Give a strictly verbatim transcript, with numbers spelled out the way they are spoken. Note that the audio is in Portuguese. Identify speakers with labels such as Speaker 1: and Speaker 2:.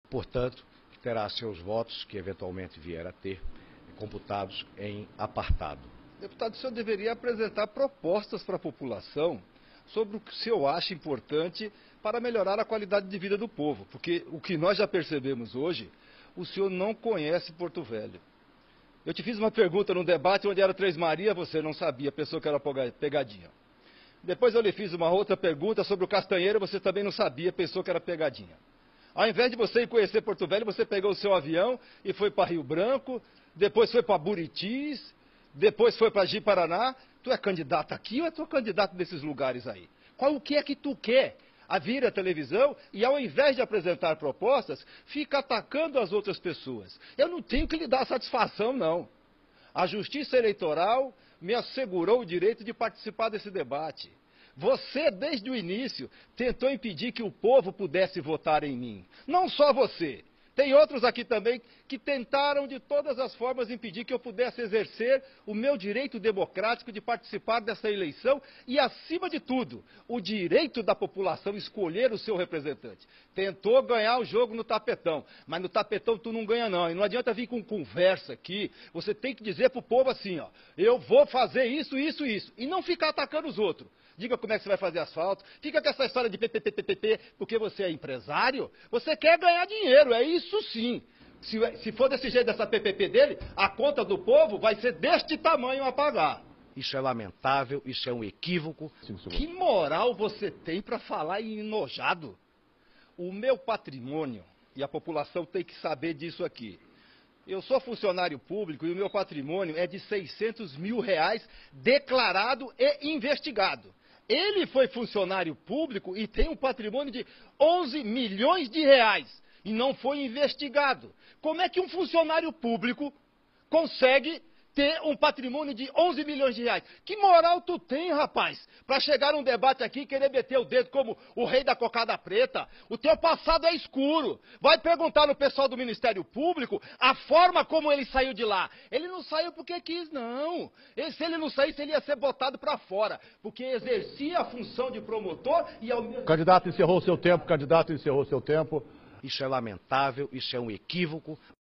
Speaker 1: Portanto, terá seus votos, que eventualmente vier a ter, computados em apartado.
Speaker 2: Deputado, o senhor deveria apresentar propostas para a população sobre o que o senhor acha importante para melhorar a qualidade de vida do povo, porque o que nós já percebemos hoje, o senhor não conhece Porto Velho. Eu te fiz uma pergunta num debate onde era Três Maria, você não sabia, pensou que era pegadinha. Depois eu lhe fiz uma outra pergunta sobre o Castanheira, você também não sabia, pensou que era pegadinha. Ao invés de você ir conhecer Porto Velho, você pegou o seu avião e foi para Rio Branco, depois foi para Buritis, depois foi para Ji-Paraná. Tu é candidato aqui ou é tu candidato desses lugares aí? Qual o que é que tu quer? A vir à televisão e, ao invés de apresentar propostas, fica atacando as outras pessoas. Eu não tenho que lhe dar satisfação, não. A Justiça Eleitoral me assegurou o direito de participar desse debate. Você, desde o início, tentou impedir que o povo pudesse votar em mim. Não só você. Tem outros aqui também que tentaram de todas as formas impedir que eu pudesse exercer o meu direito democrático de participar dessa eleição e, acima de tudo, o direito da população escolher o seu representante. Tentou ganhar o jogo no tapetão, mas no tapetão tu não ganha não. E não adianta vir com conversa aqui, você tem que dizer pro povo assim, ó, eu vou fazer isso, isso, isso, e não ficar atacando os outros. Diga como é que você vai fazer asfalto, fica com essa história de P P P P P, porque você é empresário, você quer ganhar dinheiro, é isso sim. Se, se for desse jeito, dessa P P P dele, a conta do povo vai ser deste tamanho a pagar.
Speaker 1: Isso é lamentável, isso é um equívoco.
Speaker 2: Que moral você tem para falar em enojado? O meu patrimônio, e a população tem que saber disso aqui. Eu sou funcionário público e o meu patrimônio é de seiscentos mil reais declarado e investigado. Ele foi funcionário público e tem um patrimônio de onze milhões de reais e não foi investigado. Como é que um funcionário público consegue ter um patrimônio de onze milhões de reais? Que moral tu tem, rapaz, para chegar num debate aqui e querer meter o dedo como o rei da cocada preta? O teu passado é escuro. Vai perguntar no pessoal do Ministério Público a forma como ele saiu de lá. Ele não saiu porque quis, não. Ele, se ele não saísse, ele ia ser botado para fora, porque exercia a função de promotor e ao mesmo...
Speaker 3: Candidato, encerrou o seu tempo. Candidato, encerrou o seu tempo.
Speaker 1: Isso é lamentável, isso é um equívoco.